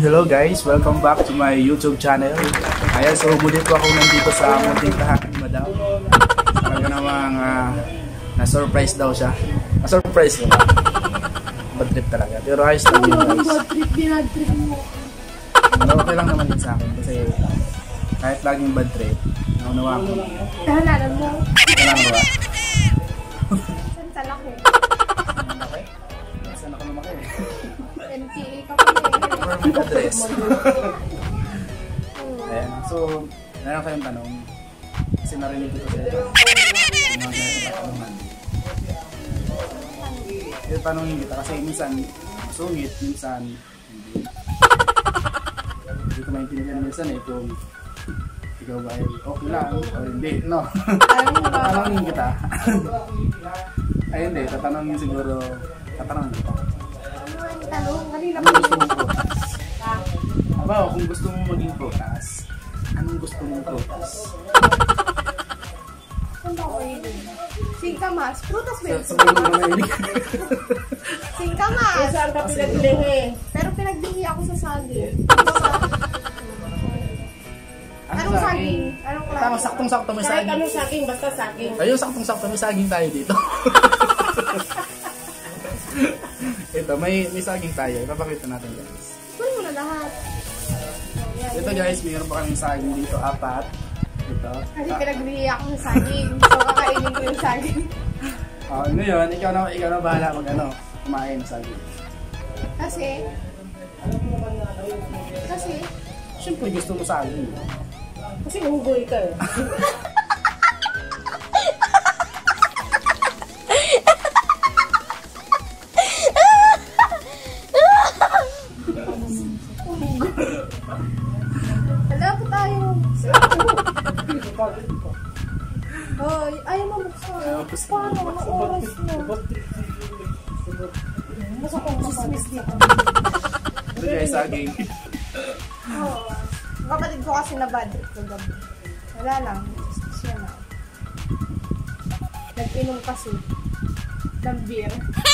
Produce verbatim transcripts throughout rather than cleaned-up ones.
Hello guys, welcome back to my YouTube channel. Ayan, so muli po ako nandito sa munting tahanan ni Madam. Talaga namang uh, na-surprise daw siya. Na-surprise mo. Bad trip talaga. Pero ayos lang yun guys. Bad trip, binad trip mo. Pero okay lang naman din sa akin kasi kahit laging bad trip, naunawa ko. Tahananan mo. Kailangan ba? Saan sa laki? Okay? Saan ako lumaki? M T A ka pa eh. Permanent address. Ayan, so meron kayong tanong. Kasi narinig ko sa ito. Ito tanongin kita kasi minsan sungit, minsan hindi. Hindi ko maintindihan minsan eh kung ikaw ba ay okay lang o hindi, no? Tatanungin kita. Ay hindi, tatanungin siguro, tatanungin kita. Tanong, kanina Anong gusto mong prutas? Aba, kung gusto mong maging prutas, anong gusto mong prutas? Saan ba ko yun? Singkamas. Prutas ba yun? Sa pagod na mahilig. Singkamas. Saan ka pinaglihi? Pero pinagdihi ako sa saging. Ano Anong saging? Anong klase? Tama, saktong-sakto may Kahit saging. anong saging, basta saging. Ayun, saktong-sakto may saging tayo dito. Ito, may, may saging tayo. Ipapakita natin guys. Kunin mo na lahat. Ito guys, mayroon pa kaming saging dito, apat. Ito. Kasi pinagdihi ako sa saging. So kakainin ko yung saging. Ah, ngayon, ikaw na, ikaw na bahala mag ano, kumain ng saging. Kasi, kasi, Siyempre gusto mo saging. Kasi hugoy ka eh. hala po tayo. Oh, ayaw mo buksan. Ayaw mo buksan. Paano? Anong oras mo? Masa kong chismis dito. Ito guys, saging. Oo. Kapatid ko kasi na bad trip kagabi. Wala lang. Siya na. Nag-inom kasi ng beer.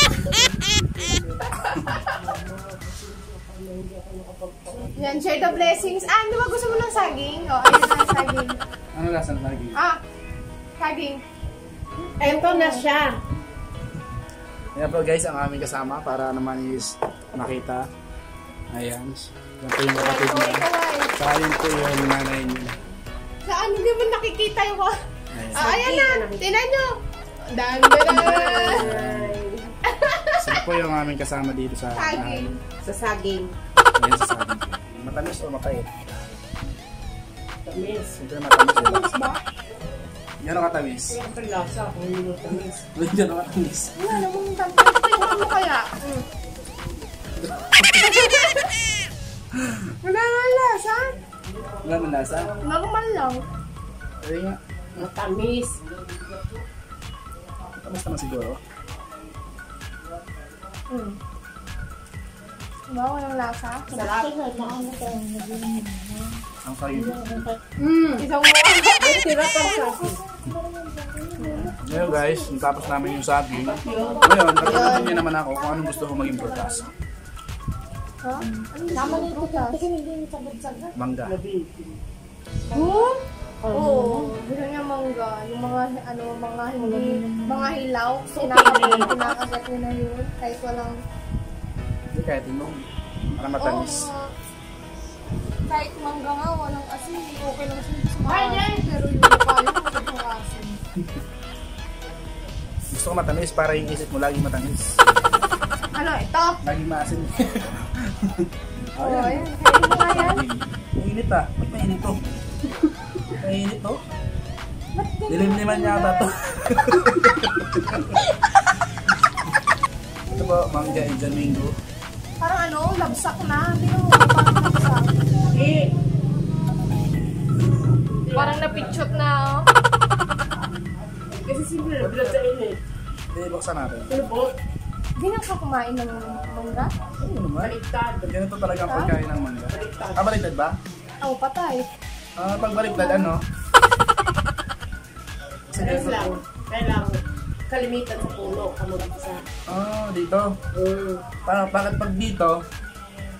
Yan, share the blessings. Ah, di ba gusto mo ng saging? O, ayun na ang saging. Ano lasa ng saging? Ah, saging. Ito na siya. Ayan po guys, ang aming kasama para naman is makita. Ayan. Yan po yung kapatid Ito, niya. ito ay. Saka yun po yung nanay niya. Saan? Hindi mo nakikita yung... Ayan. Ah, ayan na. Tinan nyo. Dan-dan-dan. Sino po yung aming kasama dito sa Saging. Sa saging. Ayan sa saging. Matamis o mapait? Tamis. Siyempre matamis. Diba? Tamis ba? Yan ang katamis. Kaya ang lasa kung yung tamis. Yan ang katamis. Wala namang tamis. Tingnan mo kaya. Mm. Wala nga lasa. Wala man lasa. Normal lang. Ayun nga. Matamis. Matamis naman siguro. Mm. Diba? Walang lasa. Sarap. Ang saging. Mm. Isang mukha. Ay, sirap ang saging. Ngayon guys, natapos namin yung saging. Ngayon, tatanungin niyo naman ako kung anong gusto ko maging prutas. Ha? Tama na ito ka. Mangga. Huh? Oo. Gusto niya mangga. Yung mga, ano, mga hindi, mga hilaw. Kinakagat, kinakagat niya na yun. Kahit walang... Hindi kahit inom. Para matamis. Oo, kahit mangga nga, walang asin. Okay lang siya sa mga. Pero yung mukha yun, walang asin. Gusto ko matamis para yung isip mo laging matamis. Ano, ito? Laging maasin. Oo, oh, ayan. Kainin mo nga yan. Mainit ah. Ba't mainit to? Mainit to? Ba't ganyan? Nilimliman yata to. Ito po, mangga and Jamingo. Parang ano, labsak na. Tingnan mo, parang labsak. Eh. Parang napitsot na, oh. Kasi simple na bilad sa init. Hindi, buksan natin. Lubot. Ganyan ka kumain ng mangga? Ano naman? Baliktad. Ganito talaga ang pagkain ng mangga. Ah, baliktad ba? Oo, patay. Ah, pag baliktad, ano? Kasi Kaya ganito lang. po. Kailangan kalimitan sa puno. Kamot sa... Ah, dito. Mm. Parang bakit pag dito,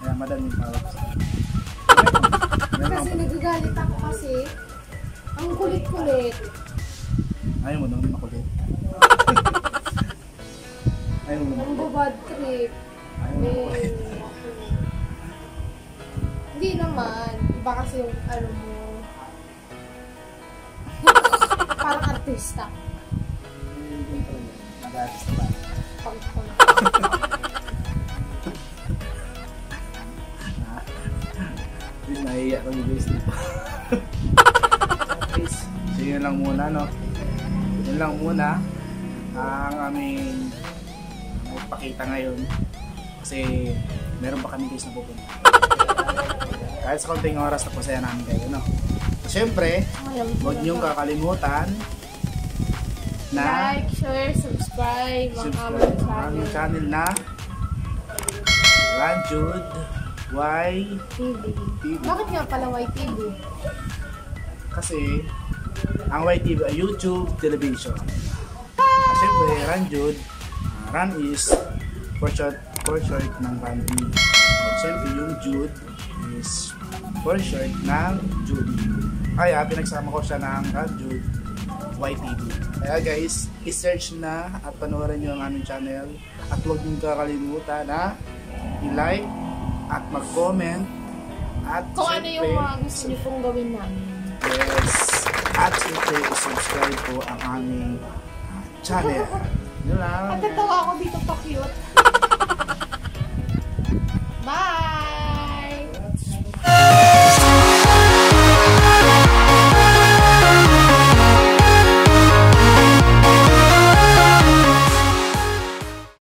Kaya madami yung tawag sa akin. Kasi nagagalit ako kasi. Ang kulit-kulit. Ayaw mo naman makulit. Ayaw mo naman Ang makulit. bad trip. Ayaw mo Eh, makulit. Hindi naman. Iba kasi yung ano mo. Parang artista. Nag-artist na ba? Pag pag. Hindi, nahiya kami guys dito. Guys, so yun lang muna, no? Yun lang muna ang aming magpakita ngayon. Kasi meron pa kami guys na pupunta. Kahit sa konting oras na pasaya namin kayo, no? Siyempre, huwag niyong kakalimutan na Like, share, subscribe ang subscribe aming sa aming channel. channel na Ranjud Y T V. T V. Bakit nga pala Y T V? Kasi ang Y T V ay YouTube Television. At syempre, Ranjud, uh, Ran is for short, for short ng Randy. At syempre, yung Jude is for short ng Judy. Kaya pinagsama ko siya ng Ranjud Y T V. Kaya guys, i-search na at panoorin nyo ang aming channel. At huwag nyo kakalimutan na i-like at mag-comment. At Kung ano syempre, yung mga gusto niyo pong gawin namin. yes, at syempre, i-subscribe po ang aming uh, channel. Yun lang. Natatawa ako dito pa cute.